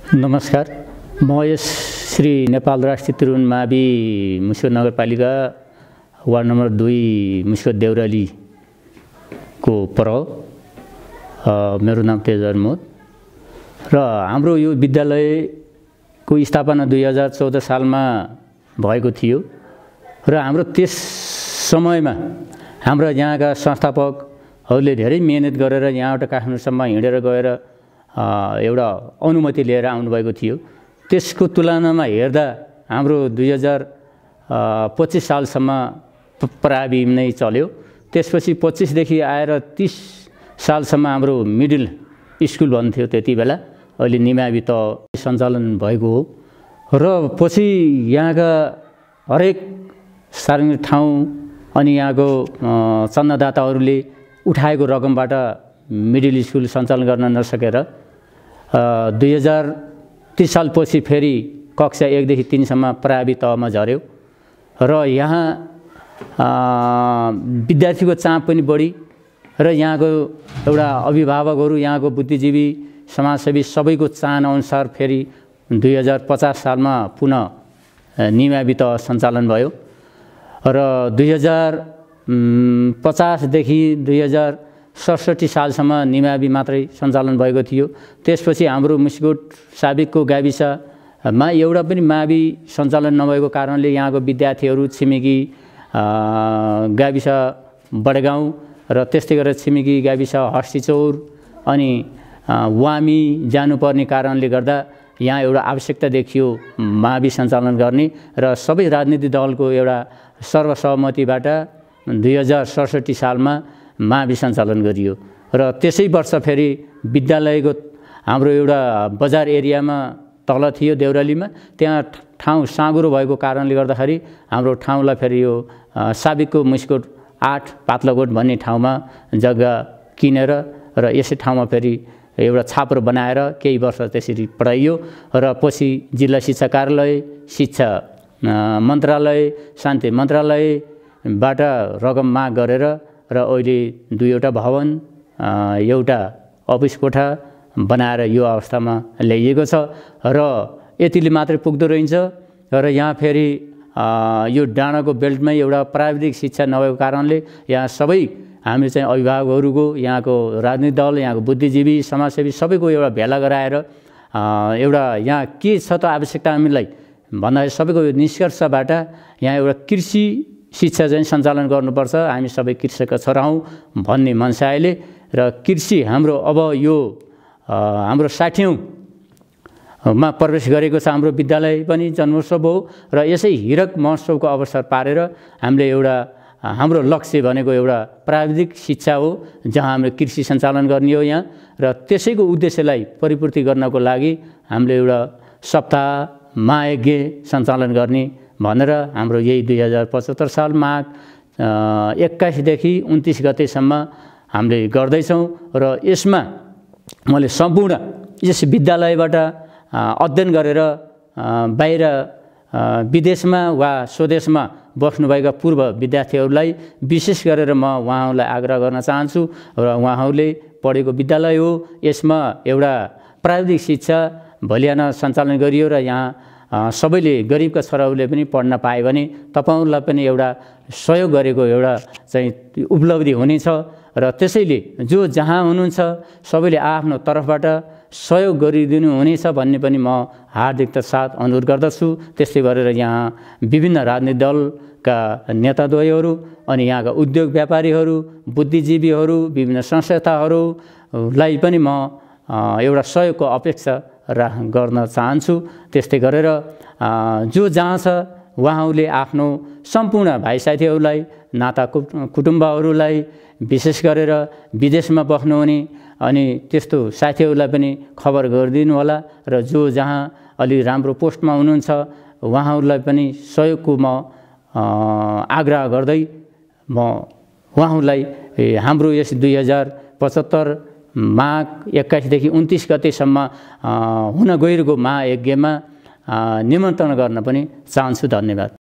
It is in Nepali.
नमस्कार। म यस श्री नेपाल राष्ट्रिय त्रिभुवन मावि मुस्को नगरपालिका वार्ड नम्बर 2 मुस्को देउराली को प्रह। मेरो नाम तेजर मोद र हाम्रो यो विद्यालयको स्थापना 2014 सालमा भएको थियो र हाम्रो त्यस समयमा हाम्रा यहाँका संस्थापकहरूले धेरै मेहनत गरेर यहाँबाट काठमाडौँसम्म हिँडेर गएर एउटा अनुमति लिएर आउनुभएको थियो। त्यसको तुलनामा हेर्दा हाम्रो 2025 सालसम्म प्रावि नै चल्यो। त्यसपछि 25 देखि आएर 30 सालसम्म हाम्रो मिडल स्कुल भन्थ्यो त्यति बेला, अहिले निमावि त सञ्चालन भएको हो र पछि यहाँका हरेक सार्वजनिक ठाउँ अनि यहाँको चन्दादाताहरूले उठाएको रकमबाट मिडल स्कुल सञ्चालन गर्न नसकेर 2030 सालपछि फेरि कक्षा 1 देखि 3 सम्म प्रावि तहमा झर्यो र यहाँ विद्यार्थीको चाप पनि बढी र यहाँको एउटा अभिभावकहरू, यहाँको बुद्धिजीवी, समाजसेवी सबैको चाहनाअनुसार फेरि 2050 सालमा पुनः निमावि तह सञ्चालन भयो र 2050 देखि 2067 सालसम्म निमावि मात्रै सञ्चालन भएको थियो। त्यसपछि हाम्रो मुस्कोट साबिकको गाविसमा एउटा पनि मावि सञ्चालन नभएको कारणले यहाँको विद्यार्थीहरू छिमेकी गाविस बडगाउँ र त्यस्तै गरेर छिमेकी गाविस हस्तिचौर अनि वामी जानुपर्ने कारणले गर्दा यहाँ एउटा आवश्यकता देखियो मावि सञ्चालन गर्ने र सबै राजनीतिक दलको एउटा सर्वसहमतिबाट 2067 सालमा मावि सञ्चालन गरियो र त्यसै वर्ष फेरि विद्यालयको हाम्रो एउटा बजार एरियामा तल थियो देउरालीमा, त्यहाँ ठाउँ साँगुरो भएको कारणले गर्दाखेरि हाम्रो ठाउँलाई फेरि यो साबिकको मुस्कोट 8 पात्लाकोट भन्ने ठाउँमा जग्गा किनेर र यसै ठाउँमा फेरि एउटा छाप्रो बनाएर केही वर्ष त्यसरी पढाइयो र पछि जिल्ला शिक्षा कार्यालय, शिक्षा मन्त्रालय, शान्ति मन्त्रालयबाट रकम माग गरेर र अहिले 2वटा भवन, एउटा अफिस कोठा बनाएर यो अवस्थामा ल्याइएको छ र यतिले मात्रै पुग्दो रहन्छ र यहाँ फेरि यो डाँडाको बेल्टमै एउटा प्राविधिक शिक्षा नभएको कारणले यहाँ सबै हामी चाहिँ अभिभावकहरूको, यहाँको राजनीतिक दल, यहाँको बुद्धिजीवी, समाजसेवी सबैको एउटा भेला गराएर एउटा यहाँ के छ त आवश्यकता हामीलाई भन्दाखेरि सबैको निष्कर्षबाट यहाँ एउटा कृषि शिक्षा चाहिँ सञ्चालन गर्नुपर्छ, हामी सबै कृषकका छोरा हौँ भन्ने मनसायले र कृषि हाम्रो अब यो हाम्रो 60औँमा प्रवेश गरेको छ। हाम्रो विद्यालय पनि जन्मोत्सव हो र यसै हिरक महोत्सवको अवसर पारेर हामीले एउटा हाम्रो लक्ष्य भनेको एउटा प्राविधिक शिक्षा हो जहाँ हामीले कृषि सञ्चालन गर्ने हो यहाँ र त्यसैको उद्देश्यलाई परिपूर्ति गर्नको लागि हामीले एउटा सप्ताह महायज्ञ सञ्चालन गर्ने भनेर हाम्रो यही 2075 साल माघ 21 देखि 29 गतेसम्म हामीले गर्दैछौँ र यसमा मैले सम्पूर्ण यस विद्यालयबाट अध्ययन गरेर बाहिर विदेशमा वा स्वदेशमा बस्नुभएका पूर्व विद्यार्थीहरूलाई विशेष गरेर म उहाँहरूलाई आग्रह गर्न चाहन्छु र उहाँहरूले पढेको विद्यालय हो, यसमा एउटा प्राविधिक शिक्षा भोलिआन सञ्चालन गरियो र यहाँ सबैले गरिबका छोराहरूले पनि पढ्न पाए भने तपाईहरूलाई पनि एउटा सहयोग गरेको एउटा चाहिँ उपलब्धि हुनेछ र त्यसैले जो जहाँ हुनुहुन्छ सबैले आफ्नो तर्फबाट सहयोग गरिदिनु हुनेछ भन्ने पनि म हार्दिकता साथ अनुरोध गर्दछु। त्यस्तै गरेर यहाँ विभिन्न राजनीतिक दलका नेताद्वयहरू अनि यहाँका उद्योग व्यापारीहरू, बुद्धिजीवीहरू, विभिन्न संस्थाहरूलाई पनि म एउटा सहयोगको अपेक्षा गर्न चाहन्छु। त्यस्तै गरेर जो जहाँ छ उहाँहरूले आफ्नो सम्पूर्ण भाइ साथीहरूलाई, नाता कुटुम्बहरूलाई विशेष गरेर विदेशमा बस्नुहुने अनि त्यस्तो साथीहरूलाई पनि खबर गरिदिनु होला र जो जहाँ अलि राम्रो पोस्टमा हुनुहुन्छ उहाँहरूलाई पनि सहयोगको म आग्रह गर्दै म उहाँहरूलाई हाम्रो यस 2075 माघ 21 देखि 29 गतेसम्म हुन गइरहेको महायज्ञमा निमन्त्रण गर्न पनि चाहन्छु। धन्यवाद।